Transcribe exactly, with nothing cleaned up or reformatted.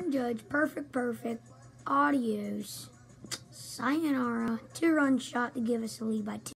Aaron Judge, perfect, perfect. Adios. Sayonara. Two-run shot to give us the lead by two.